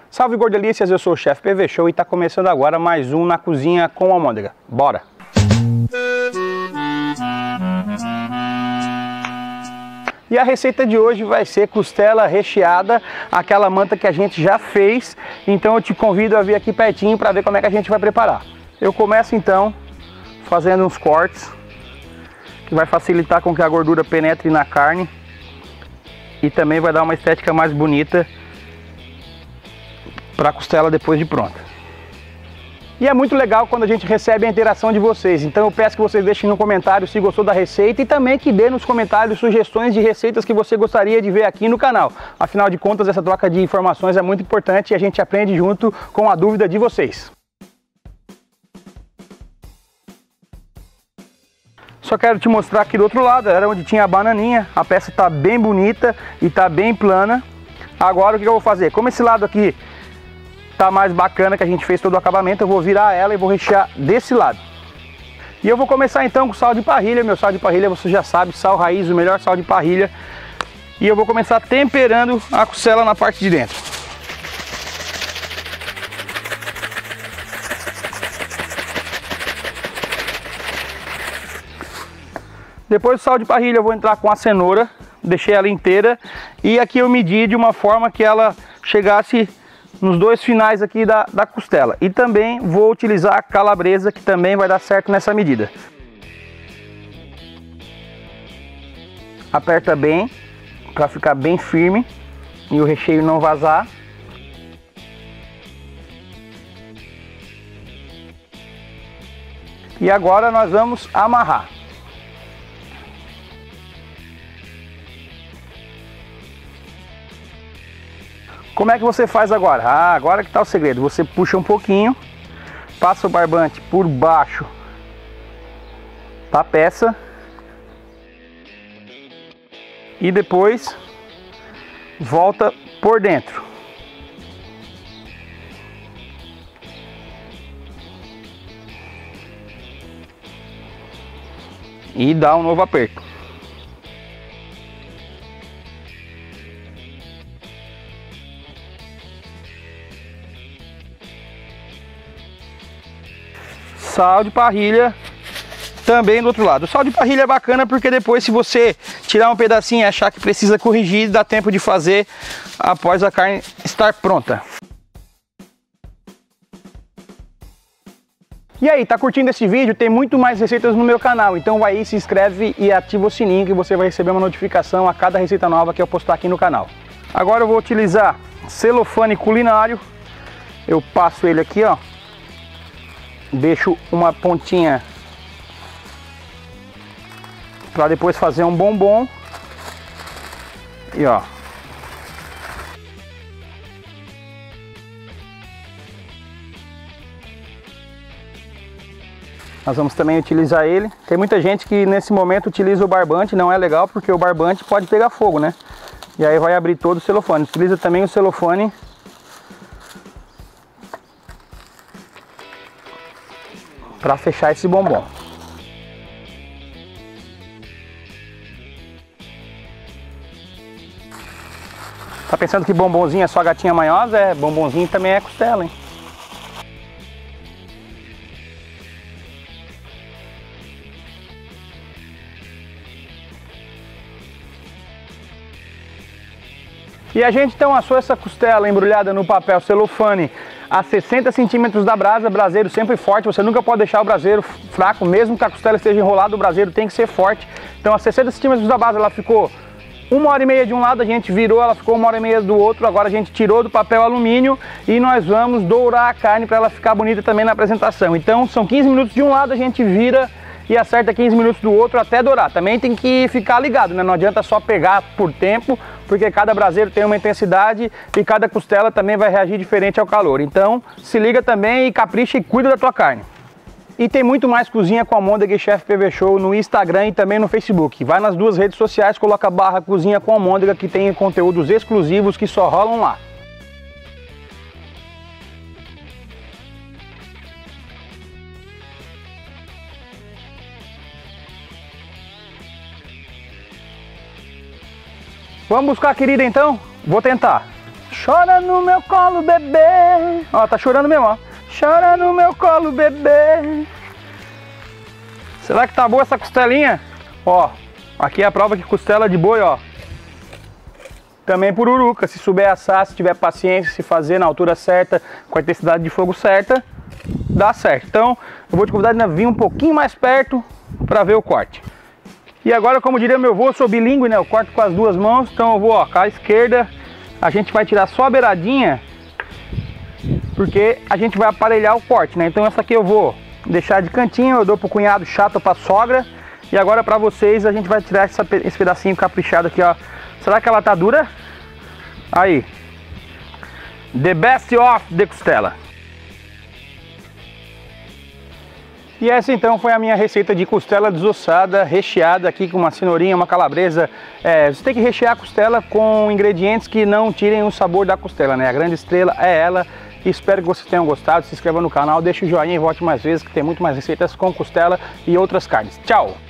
Salve gordelícias, eu sou o Chefe PV Show e está começando agora mais um Na Cozinha com Almôndega. Bora! E a receita de hoje vai ser costela recheada, aquela manta que a gente já fez. Então eu te convido a vir aqui pertinho para ver como é que a gente vai preparar. Eu começo então fazendo uns cortes, que vai facilitar com que a gordura penetre na carne e também vai dar uma estética mais bonita para a costela depois de pronta. E é muito legal quando a gente recebe a interação de vocês, então eu peço que vocês deixem no comentário se gostou da receita e também que dê nos comentários sugestões de receitas que você gostaria de ver aqui no canal. Afinal de contas, essa troca de informações é muito importante e a gente aprende junto com a dúvida de vocês. Só quero te mostrar aqui do outro lado, era onde tinha a bananinha, a peça está bem bonita e está bem plana. Agora o que eu vou fazer? Como esse lado aqui tá mais bacana, que a gente fez todo o acabamento, eu vou virar ela e vou rechear desse lado. E eu vou começar então com sal de parrilha. Meu sal de parrilha você já sabe, sal raiz, o melhor sal de parrilha. E eu vou começar temperando a costela na parte de dentro. Depois do sal de parrilha eu vou entrar com a cenoura, deixei ela inteira. E aqui eu medi de uma forma que ela chegasse nos dois finais aqui da costela. E também vou utilizar a calabresa, que também vai dar certo nessa medida. Aperta bem, para ficar bem firme e o recheio não vazar. E agora nós vamos amarrar. Como é que você faz agora? Agora que está o segredo. Você puxa um pouquinho, passa o barbante por baixo da peça e depois volta por dentro. E dá um novo aperto. Sal de parrilha também do outro lado. O sal de parrilha é bacana porque depois, se você tirar um pedacinho e achar que precisa corrigir, dá tempo de fazer após a carne estar pronta. E aí, tá curtindo esse vídeo? Tem muito mais receitas no meu canal, então vai aí, se inscreve e ativa o sininho que você vai receber uma notificação a cada receita nova que eu postar aqui no canal. Agora eu vou utilizar celofane culinário. Eu passo ele aqui, ó. Deixo uma pontinha para depois fazer um bombom. E ó, nós vamos também utilizar ele. Tem muita gente que nesse momento utiliza o barbante, não é legal porque o barbante pode pegar fogo, né? E aí vai abrir todo o celofane. Utiliza também o celofane para fechar esse bombom. Tá pensando que bombonzinho é só gatinha manhosa? É, bombonzinho também é costela, hein? E a gente então assou essa costela embrulhada no papel celofane a 60 centímetros da brasa, braseiro sempre forte, você nunca pode deixar o braseiro fraco, mesmo que a costela esteja enrolada, o braseiro tem que ser forte. Então a 60 centímetros da brasa ela ficou 1h30 de um lado, a gente virou, ela ficou 1h30 do outro, agora a gente tirou do papel alumínio e nós vamos dourar a carne para ela ficar bonita também na apresentação. Então são 15 minutos de um lado, a gente vira e acerta 15 minutos do outro até dourar. Também tem que ficar ligado, né? Não adianta só pegar por tempo, porque cada braseiro tem uma intensidade e cada costela também vai reagir diferente ao calor. Então se liga também e capricha e cuida da tua carne. E tem muito mais Cozinha com Almôndega e Chefe PV Show no Instagram e também no Facebook. Vai nas duas redes sociais, coloca / Cozinha com Almôndega, que tem conteúdos exclusivos que só rolam lá. Vamos buscar a querida então? Vou tentar. Chora no meu colo, bebê. Ó, tá chorando mesmo, ó. Chora no meu colo, bebê. Será que tá boa essa costelinha? Ó, aqui é a prova que costela de boi, ó, também pururuca. Se souber assar, se tiver paciência, se fazer na altura certa, com a intensidade de fogo certa, dá certo. Então, eu vou te convidar a vir um pouquinho mais perto para ver o corte. E agora, como diria meu avô, eu sou bilíngue, né? Eu corto com as duas mãos, então eu vou, ó, com a esquerda, a gente vai tirar só a beiradinha, porque a gente vai aparelhar o corte, né? Então essa aqui eu vou deixar de cantinho, eu dou pro cunhado chato, pra sogra. E agora pra vocês a gente vai tirar esse pedacinho caprichado aqui, ó. Será que ela tá dura? Aí. The best of the costela. E essa então foi a minha receita de costela desossada, recheada aqui com uma cenourinha, uma calabresa. Você tem que rechear a costela com ingredientes que não tirem o sabor da costela, né? A grande estrela é ela. Espero que vocês tenham gostado. Se inscreva no canal, deixa o joinha e volte mais vezes, que tem muito mais receitas com costela e outras carnes. Tchau!